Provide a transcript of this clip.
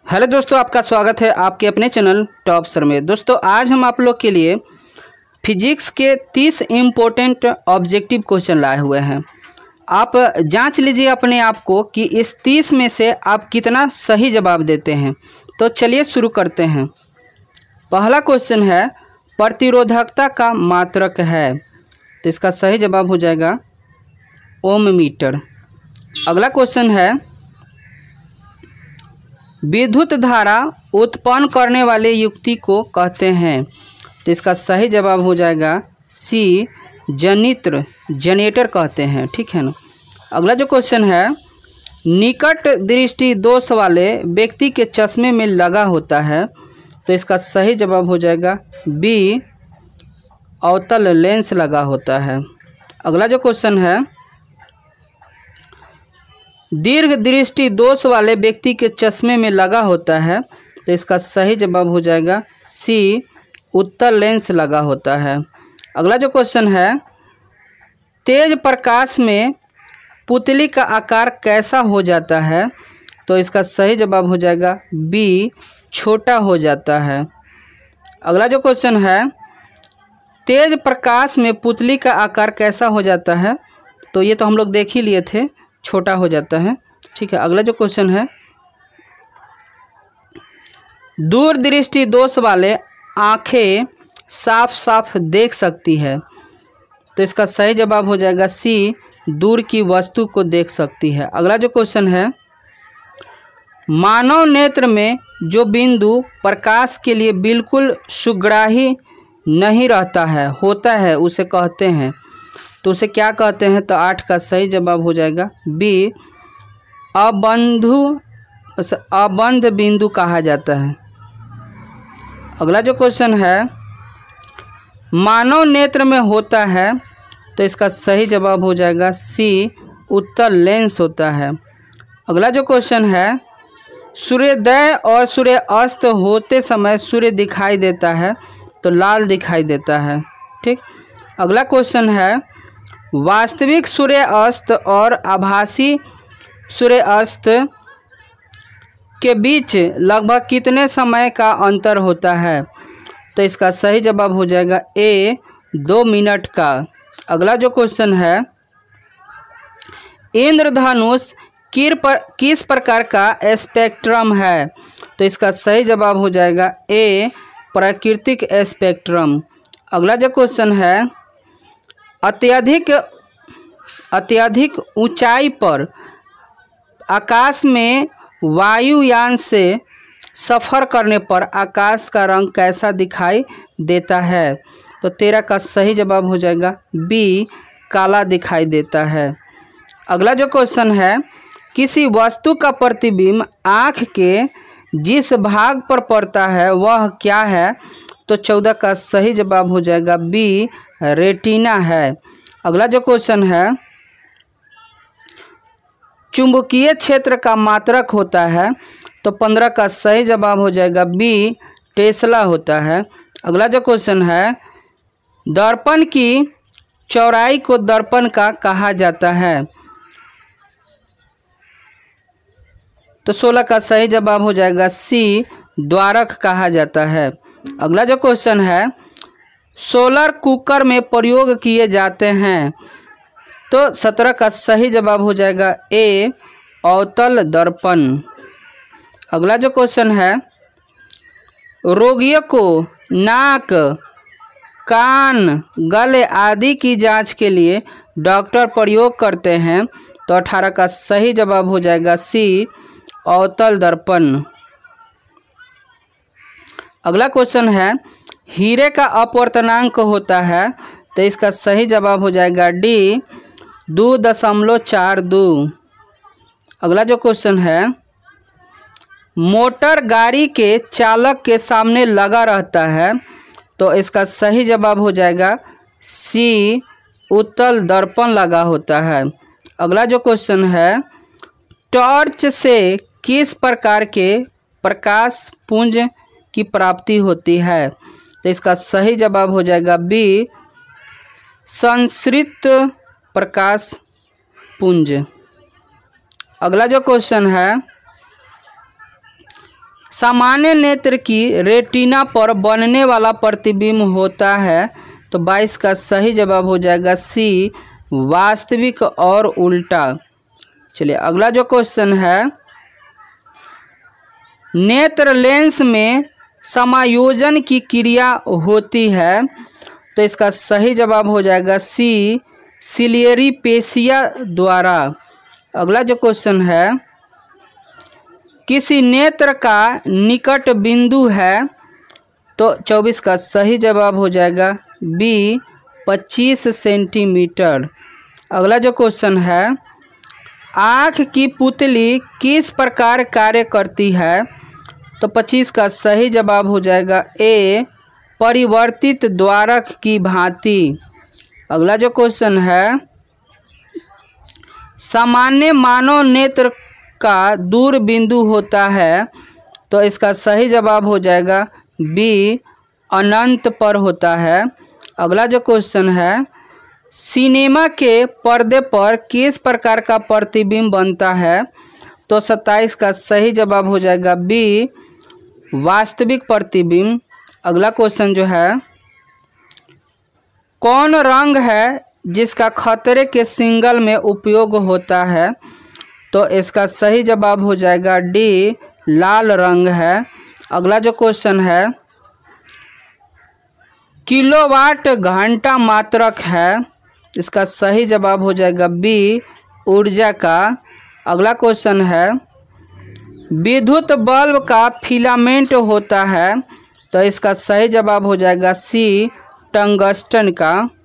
Hello दोस्तों, आपका स्वागत है आपके अपने चैनल टॉप सर में। दोस्तों आज हम आप लोग के लिए फिजिक्स के 30 इम्पोर्टेंट ऑब्जेक्टिव क्वेश्चन लाए हुए हैं। आप जांच लीजिए अपने आप को कि इस 30 में से आप कितना सही जवाब देते हैं। तो चलिए शुरू करते हैं। पहला क्वेश्चन है प्रतिरोधकता का मात्रक है, तो इसका सही जवाब हो जाएगा ओम मीटर। अगला क्वेश्चन है विद्युत धारा उत्पन्न करने वाले युक्ति को कहते हैं, तो इसका सही जवाब हो जाएगा सी जनरेटर कहते हैं। ठीक है ना। अगला जो क्वेश्चन है निकट दृष्टि दोष वाले व्यक्ति के चश्मे में लगा होता है, तो इसका सही जवाब हो जाएगा बी अवतल लेंस लगा होता है। अगला जो क्वेश्चन है दीर्घ दृष्टि दोष वाले व्यक्ति के चश्मे में लगा होता है, तो इसका सही जवाब हो जाएगा सी उत्तल लेंस लगा होता है। अगला जो क्वेश्चन है तेज प्रकाश में पुतली का आकार कैसा हो जाता है, तो इसका सही जवाब हो जाएगा बी छोटा हो जाता है। अगला जो क्वेश्चन है तेज प्रकाश में पुतली का आकार कैसा हो जाता है, तो ये तो हम लोग देख ही लिए थे, छोटा हो जाता है। ठीक है। अगला जो क्वेश्चन है दूरदृष्टि दोष वाले आंखें साफ साफ देख सकती है, तो इसका सही जवाब हो जाएगा सी दूर की वस्तु को देख सकती है। अगला जो क्वेश्चन है मानव नेत्र में जो बिंदु प्रकाश के लिए बिल्कुल सुग्राही नहीं रहता है होता है उसे कहते हैं, तो उसे क्या कहते हैं, तो 8 का सही जवाब हो जाएगा बी अबंध बिंदु कहा जाता है। अगला जो क्वेश्चन है मानव नेत्र में होता है, तो इसका सही जवाब हो जाएगा सी उत्तल लेंस होता है। अगला जो क्वेश्चन है सूर्योदय और सूर्य अस्त होते समय सूर्य दिखाई देता है, तो लाल दिखाई देता है। ठीक। अगला क्वेश्चन है वास्तविक सूर्य अस्त और आभासी सूर्य अस्त के बीच लगभग कितने समय का अंतर होता है, तो इसका सही जवाब हो जाएगा ए 2 मिनट का। अगला जो क्वेश्चन है इंद्रधनुष किस प्रकार का स्पेक्ट्रम है, तो इसका सही जवाब हो जाएगा ए प्राकृतिक स्पेक्ट्रम। अगला जो क्वेश्चन है अत्यधिक ऊंचाई पर आकाश में वायुयान से सफ़र करने पर आकाश का रंग कैसा दिखाई देता है, तो 13 का सही जवाब हो जाएगा बी काला दिखाई देता है। अगला जो क्वेश्चन है किसी वस्तु का प्रतिबिंब आँख के जिस भाग पर पड़ता है वह क्या है, तो 14 का सही जवाब हो जाएगा बी रेटिना है। अगला जो क्वेश्चन है चुंबकीय क्षेत्र का मात्रक होता है, तो 15 का सही जवाब हो जाएगा बी टेस्ला होता है। अगला जो क्वेश्चन है दर्पण की चौड़ाई को दर्पण का कहा जाता है, तो 16 का सही जवाब हो जाएगा सी द्वारक कहा जाता है। अगला जो क्वेश्चन है सोलर कुकर में प्रयोग किए जाते हैं, तो 17 का सही जवाब हो जाएगा ए अवतल दर्पण। अगला जो क्वेश्चन है रोगियों को नाक कान गले आदि की जांच के लिए डॉक्टर प्रयोग करते हैं, तो 18 का सही जवाब हो जाएगा सी अवतल दर्पण। अगला क्वेश्चन है हीरे का अपवर्तनांक होता है, तो इसका सही जवाब हो जाएगा डी 2.42। अगला जो क्वेश्चन है मोटर गाड़ी के चालक के सामने लगा रहता है, तो इसका सही जवाब हो जाएगा सी उत्तल दर्पण लगा होता है। अगला जो क्वेश्चन है टॉर्च से किस प्रकार के प्रकाश पुंज की प्राप्ति होती है, तो इसका सही जवाब हो जाएगा बी संश्रित प्रकाश पुंज। अगला जो क्वेश्चन है सामान्य नेत्र की रेटिना पर बनने वाला प्रतिबिंब होता है। तो 22 का सही जवाब हो जाएगा सी, वास्तविक और उल्टा। चलिए अगला जो क्वेश्चन है, नेत्र लेंस में समायोजन की क्रिया होती है। तो इसका सही जवाब हो जाएगा सी, सिलियरी पेशिया द्वारा। अगला जो क्वेश्चन है, किसी नेत्र का निकट बिंदु है। तो 24 का सही जवाब हो जाएगा बी, 25 सेंटीमीटर। अगला जो क्वेश्चन है, आँख की पुतली किस प्रकार कार्य करती है। तो 25 का सही जवाब हो जाएगा ए, परिवर्तित द्वारक की भांति। अगला जो क्वेश्चन है, सामान्य मानव नेत्र का दूर बिंदु होता है। तो इसका सही जवाब हो जाएगा बी, अनंत पर होता है। अगला जो क्वेश्चन है, सिनेमा के पर्दे पर किस प्रकार का प्रतिबिंब बनता है। तो 27 का सही जवाब हो जाएगा बी, वास्तविक प्रतिबिंब। अगला क्वेश्चन जो है, कौन रंग है जिसका खतरे के सिग्नल में उपयोग होता है। तो इसका सही जवाब हो जाएगा डी, लाल रंग है। अगला जो क्वेश्चन है, किलोवाट घंटा मात्रक है। इसका सही जवाब हो जाएगा बी, ऊर्जा का। अगला क्वेश्चन है, विद्युत बल्ब का फिलामेंट होता है। तो इसका सही जवाब हो जाएगा सी, टंगस्टन का।